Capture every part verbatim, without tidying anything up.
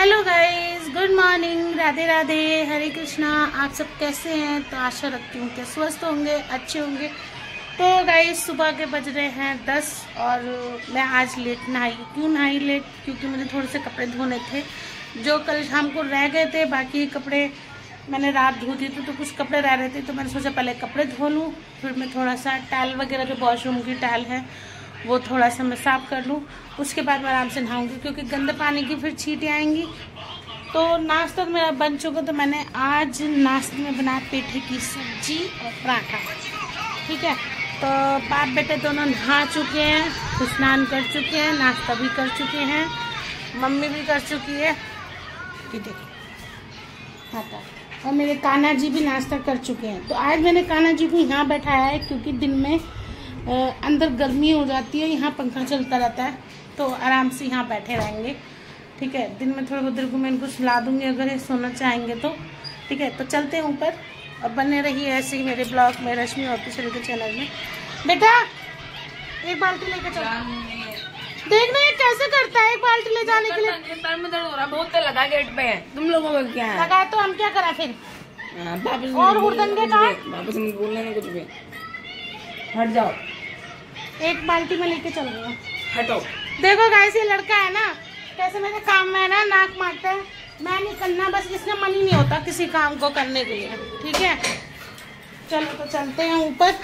Hello guys, good morning, Radhe Radhe, Hare Krishna. आप सब कैसे हैं? तो आशा रखती हूँ कि स्वस्थ होंगे, अच्छे होंगे। तो गाइस सुबह के बज रहे हैं दस और मैं आज लेट नहाई। क्यों नहाई लेट? क्योंकि मुझे थोड़े से कपड़े धोने थे जो कल शाम को रह गए थे। बाकी कपड़े मैंने रात धो दिए थे, तो कुछ कपड़े रह रहे थे, तो मैंने सोचा पहले कपड़े धो लूँ, फिर मैं थोड़ा सा टाइल वगैरह जो वॉशरूम की टाइल है वो थोड़ा सा मैं साफ़ कर लूँ, उसके बाद मैं आराम से नहाऊंगी, क्योंकि गंदे पानी की फिर छींटें आएंगी। तो नाश्ता तो मेरा बन चुका, तो मैंने आज नाश्ते में बनाया पेठे की सब्जी और पराठा। ठीक है, तो बाप बेटे दोनों नहा चुके हैं, स्नान कर चुके हैं, नाश्ता भी कर चुके हैं, मम्मी भी कर चुकी है। ठीक है, हाँ, और मेरे कान्हा जी भी नाश्ता कर चुके हैं। तो आज मैंने कान्हा जी को यहाँ बैठाया है, क्योंकि दिन में आ, अंदर गर्मी हो जाती है, यहाँ पंखा चलता रहता है, तो आराम से यहाँ बैठे रहेंगे। ठीक है, दिन में थोड़ा बहुत देर को मैं इनको सुला दूंगी अगर ये सोना चाहेंगे तो। ठीक है, तो चलते हैं ऊपर और बने रहिए ऐसे ही मेरे ब्लॉग में, रश्मि ऑफिशियल के चैनल में। बेटा एक बाल्टी लेके चलो, देखना ये कैसे करता है। एक बाल्टी ले जाने के लिए पैर में दर्द हो रहा, बहुत तेल लगा गेट पे। तुम लोगों का क्या है? लगा तो हम क्या करा फिर? वापस और हुड़दंगे कहाँ? वापस मत बोलने में कुछ भी, हट जाओ। एक बाल्टी में लेके चल रही हूँ, हटो। देखो गाइस, ये लड़का है ना, कैसे मेरे काम में है ना नाक मारता है। मैं नहीं करना, बस इसका मन ही नहीं होता किसी काम को करने के लिए। ठीक है, चलो तो चलते हैं ऊपर।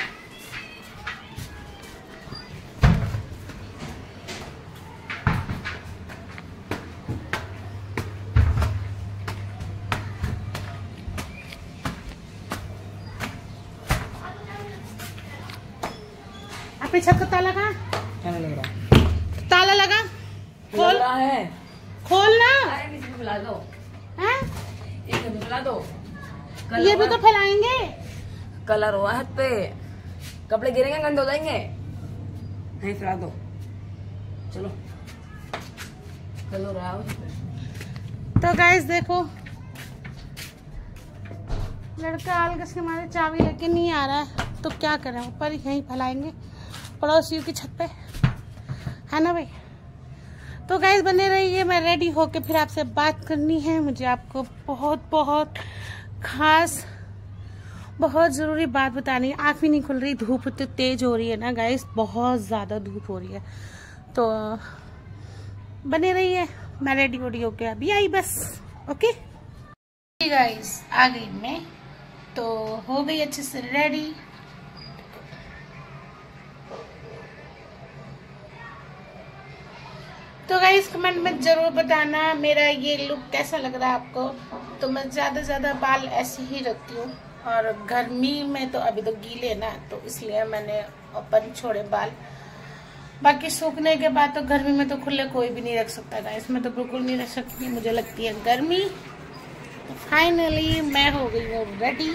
अपनी छत का ताला कहाँ? ताला लग रहा, ताला लगा, खोल रहा है, खोल ना। फैला दो, हैं? एक फैला दो। ये भी तो फैलाएंगे। कलर हुआ हाथ पे, कपड़े गिरेंगे, गंदे हो जाएंगे। नहीं फैला दो, चलो। कलर रहा है। तो गाइस देखो, लड़का आलगस के मारे चाबी लेके नहीं आ रहा है, तो क्या करें, ऊपर यहीं फैलाएंगे पड़ोसियों की छत पे, है ना भाई। तो गाइस बने रहिए, मैं रेडी होके फिर आपसे बात करनी है। मुझे आपको बहुत बहुत खास, बहुत ज़रूरी बात बतानी है। आँख भी नहीं खुल रही, धूप इतनी तेज हो रही है ना गाइस, बहुत ज़्यादा धूप हो रही है। तो बने रहिए, मैं रेडी वोडी होके अभी आई बस। ओके गाइस, आ गई मैं, तो हो गई अच्छे से रेडी। तो गाइस कमेंट में जरूर बताना मेरा ये लुक कैसा लग रहा है आपको। तो मैं ज़्यादा ज़्यादा बाल ऐसे ही रखती हूँ, और गर्मी में तो अभी तो गीले ना, तो इसलिए मैंने ओपन छोड़े बाल। बाकी सूखने के बाद तो गर्मी में तो खुले कोई भी नहीं रख सकता था, इसमें तो बिल्कुल नहीं रख सकती, मुझे लगती है गर्मी। तो फाइनली मैं हो गई हूँ रेडी।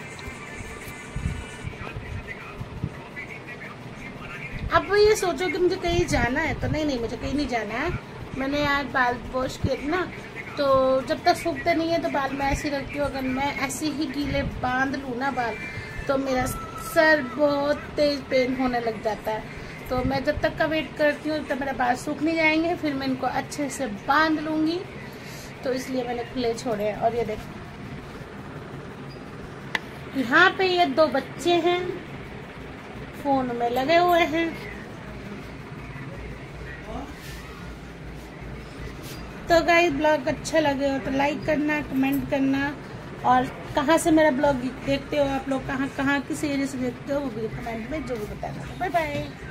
अब ये सोचो कि मुझे कहीं जाना है, तो नहीं नहीं मुझे कहीं नहीं जाना है। मैंने आज बाल वॉश किए ना, तो जब तक सूखते नहीं है तो बाल मैं ऐसे रखती हूँ। अगर मैं ऐसे ही गीले बांध लूँ ना बाल, तो मेरा सर बहुत तेज पेन होने लग जाता है। तो मैं जब तक का वेट करती हूँ तब मेरा बाल सूख नहीं जाएंगे, फिर मैं इनको अच्छे से बांध लूँगी। तो इसलिए मैंने खुले छोड़े हैं। और ये देखो, यहाँ पे ये दो बच्चे हैं, फोन में लगे हुए हैं। तो गाइस ब्लॉग अच्छा लगे हो तो लाइक करना, कमेंट करना, और कहाँ से मेरा ब्लॉग देखते हो आप लोग, कहाँ कहाँ किस एरिया से देखते हो वो भी कमेंट में जरूर बताना। Bye bye.